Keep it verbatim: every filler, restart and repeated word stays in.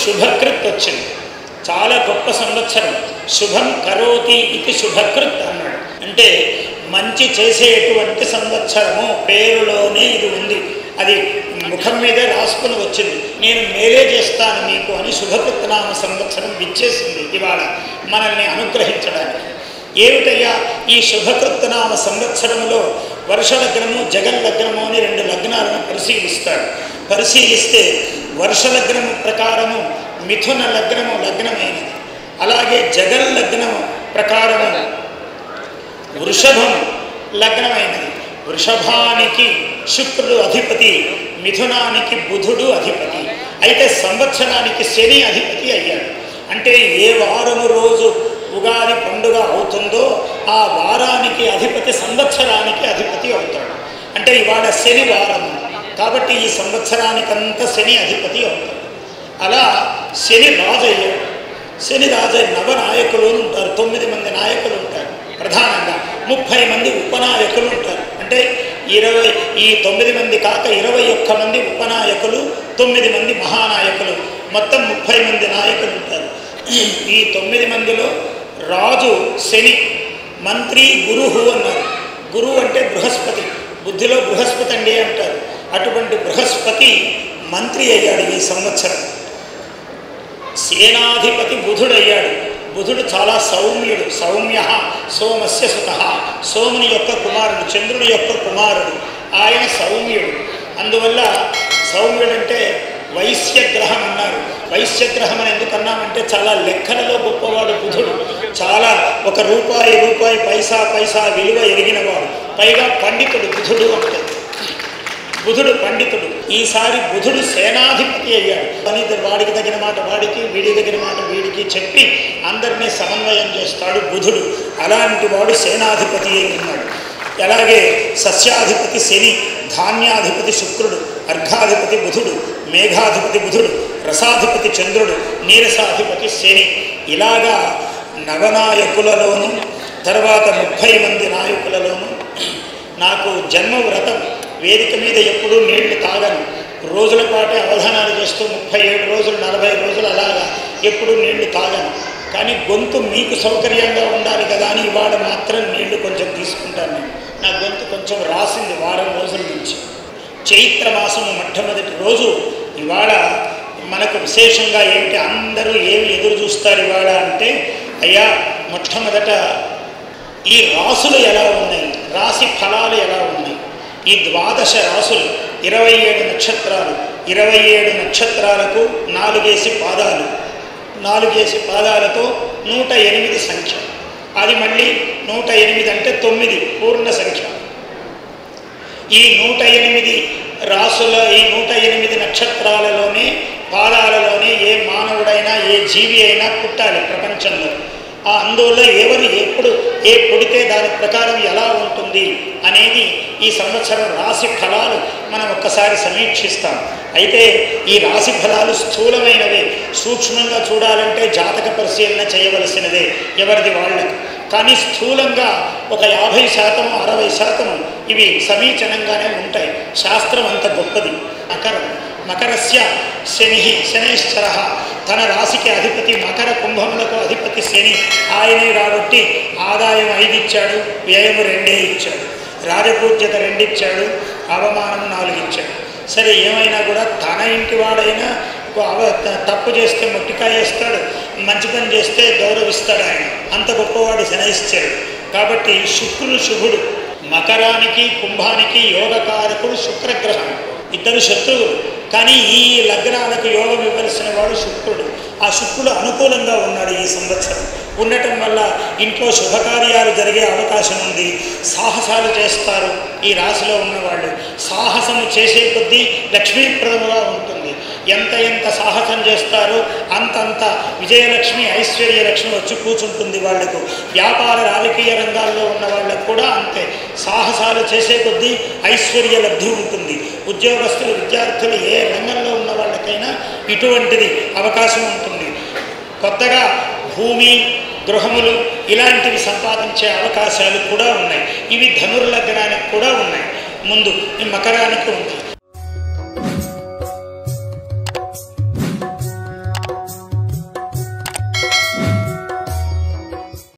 శుభకృత్ వచ్చింది. చాలా గొప్ప సంవత్సరం. శుభం కరోతి ఇది శుభకృత్ అన్నాడు. అంటే మంచి చేసేటువంటి సంవత్సరము పేరులోనే ఇది ఉంది. అది ముఖం మీదే రాసుకుని వచ్చింది. నేను మేలే చేస్తాను మీకు అని శుభకృత్నామ సంవత్సరం విచ్చేసింది ఇవాళ మనల్ని అనుగ్రహించడానికి. ఏమిటయ్యా ఈ శుభకృత్నామ సంవత్సరంలో వర్ష లగ్నము జగన్ లగ్నము అని రెండు లగ్నాలను పరిశీలిస్తాడు. పరిశీలిస్తే వర్ష లగ్నము ప్రకారము మిథున లగ్నము లగ్నమైనది. అలాగే జగన్ లగ్నము ప్రకారము వృషభం లగ్నమైనది. వృషభానికి శుక్రుడు అధిపతి, మిథునానికి బుధుడు అధిపతి. అయితే సంవత్సరానికి శని అధిపతి అయ్యాడు. అంటే ఏ వారము రోజు ఉగాది పండుగ అవుతుందో ఆ వారానికి అధిపతి సంవత్సరానికి అధిపతి అవుతాడు. అంటే ఇవాళ శని వారము కాబట్టి ఈ సంవత్సరానికంతా శని అధిపతి అవుతాడు. అలా శని రాజు అయ్యాడు. శని రాజు నవనాయకులు ఉంటారు. తొమ్మిది మంది నాయకులు ఉంటారు. ప్రధానంగా ముప్పై మంది ఉపనాయకులు ఉంటారు. అంటే ఇరవై ఈ తొమ్మిది మంది కాక ఇరవై ఒక్క మంది ఉపనాయకులు, తొమ్మిది మంది మహానాయకులు, మొత్తం ముప్పై మంది నాయకులు ఉంటారు. ఈ తొమ్మిది మందిలో రాజు శని, మంత్రి గురువు అన్నారు. గురువు అంటే బృహస్పతి, బుద్ధిలో బృహస్పతి అండి అంటారు. అటువంటి బృహస్పతి మంత్రి అయ్యాడు ఈ సంవత్సరం. సేనాధిపతి బుధుడయ్యాడు. బుధుడు చాలా సౌమ్యుడు. సౌమ్య సోమస్య సుత, సోముని యొక్క కుమారుడు, చంద్రుని యొక్క కుమారుడు. ఆయన సౌమ్యుడు. అందువల్ల సౌమ్యుడంటే వైశ్యగ్రహం అన్నారు. వైశ్యగ్రహం అని ఎందుకన్నామంటే చాలా లెక్కలలో గొప్పవాడు బుధుడు. చాలా ఒక రూపాయి రూపాయి పైసా పైసా విలువ ఎరిగినవాడు. పైగా పండితుడు బుధుడు అంటే. బుధుడు పండితుడు. ఈసారి బుధుడు సేనాధిపతి అయ్యాడు. అని వాడికి తగిన మాట వాడికి, వీడి తగిన మాట వీడికి చెప్పి అందరినీ సమన్వయం చేస్తాడు బుధుడు. అలాంటి వాడు సేనాధిపతి అయి ఉన్నాడు. అలాగే సస్యాధిపతి శని, ధాన్యాధిపతి శుక్రుడు, అర్ఘాధిపతి బుధుడు, మేఘాధిపతి బుధుడు, రసాధిపతి చంద్రుడు, నీరసాధిపతి శని. ఇలాగా నవనాయకులలోనూ తర్వాత ముప్పై మంది నాయకులలోనూ నాకు జన్మవ్రతం. వేదిక మీద ఎప్పుడూ నీళ్లు తాగను. రోజుల పాటే అవధానాలు చేస్తూ ముప్పై ఏడు రోజులు నలభై రోజులు అలాగా ఎప్పుడూ నీళ్లు తాగను. కానీ గొంతు మీకు సౌకర్యంగా ఉండాలి కదా అని ఇవాళ మాత్రం నీళ్లు కొంచెం తీసుకుంటాను. నేను నా గొంతు కొంచెం రాసింది వారం రోజుల నుంచి. చైత్ర మాసము మొట్టమొదటి రోజు ఇవాళ మనకు విశేషంగా ఏంటి, అందరూ ఏమి ఎదురు చూస్తారు ఇవాళ అంటే, అయ్యా మొట్టమొదట ఈ రాసులు ఎలా ఉన్నాయి, రాశి ఫలాలు ఎలా ఉన్నాయి. ఈ ద్వాదశ రాసులు ఇరవై ఏడు నక్షత్రాలు, ఇరవై ఏడు నక్షత్రాలకు నాలుగేసి పాదాలు, నాలుగేసి పాదాలతో నూట ఎనిమిది సంఖ్య. అది మళ్ళీ నూట ఎనిమిది అంటే తొమ్మిది పూర్ణ సంఖ్య. ఈ నూట ఎనిమిది రాసుల ఈ నూట ఎనిమిది నక్షత్రాలలోనే పాదాలలోనే ఏ మానవుడైనా ఏ జీవి అయినా పుట్టాలి ప్రపంచంలో. ఆ అందువల్ల ఎవరు ఎప్పుడు ఏ పుడితే దాని ప్రకారం ఎలా ఉంటుంది అనేది ఈ సంవత్సరం రాశి ఫలాలు మనం ఒక్కసారి సమీక్షిస్తాం. అయితే ఈ రాశి ఫలాలు స్థూలమైనవే. సూక్ష్మంగా చూడాలంటే జాతక పరిశీలన చేయవలసినదే ఎవరిది వాళ్ళకు. కానీ స్థూలంగా ఒక యాభై శాతము అరవై శాతము ఇవి సమీచనంగానే ఉంటాయి. శాస్త్రం అంత గొప్పది. మకరం, మకరస్య శని శనేశ్వర, తన రాశికి అధిపతి మకర, కుంభములకు అధిపతి శని. ఆయనే కాబట్టి ఆదాయం ఐదు ఇచ్చాడు, వ్యయము రెండే ఇచ్చాడు, రాజపూజ్యత రెండిచ్చాడు, అవమానం నాలుగు ఇచ్చాడు. సరే ఏమైనా కూడా తన ఇంటి వాడైనా అవ తప్పు చేస్తే మొట్టికాయ వేస్తాడు, మంచి పని చేస్తే గౌరవిస్తాడు. ఆయన అంత గొప్పవాడు శనైశ్చరుడు. కాబట్టి శుక్రుడు శుభుడు. మకరానికి కుంభానికి యోగకారకుడు శుక్రగ్రహం. ఇద్దరు శత్రువులు. కానీ ఈ లగ్నాలకు యోగం ఇవ్వవలసిన వాడు శుక్రుడు. ఆ శుక్రుడు అనుకూలంగా ఉన్నాడు ఈ సంవత్సరం. ఉండటం వల్ల ఇంట్లో శుభకార్యాలు జరిగే అవకాశం ఉంది. సాహసాలు చేస్తారు ఈ రాశిలో ఉన్నవాళ్ళు. సాహసము చేసే కొద్దీ లక్ష్మీప్రదముగా ఉంటుంది. ఎంత ఎంత సాహసం చేస్తారో అంతంత విజయలక్ష్మి ఐశ్వర్యలక్ష్మి వచ్చి కూర్చుంటుంది వాళ్లకు. వ్యాపార రాజకీయ రంగాల్లో ఉన్న వాళ్ళకు కూడా అంతే. సాహసాలు చేసే కొద్దీ ఐశ్వర్య లబ్ధి ఉంటుంది. ఉద్యోగస్తులు విద్యార్థులు ఏ రంగంలో ఉన్న వాళ్ళకైనా ఇటువంటిది అవకాశం ఉంటుంది. కొత్తగా భూమి గృహములు ఇలాంటివి సంపాదించే అవకాశాలు కూడా ఉన్నాయి. ఇవి ధనుర్లగ్నానికి కూడా ఉన్నాయి. ముందు ఈ మకరానికి ఉంది.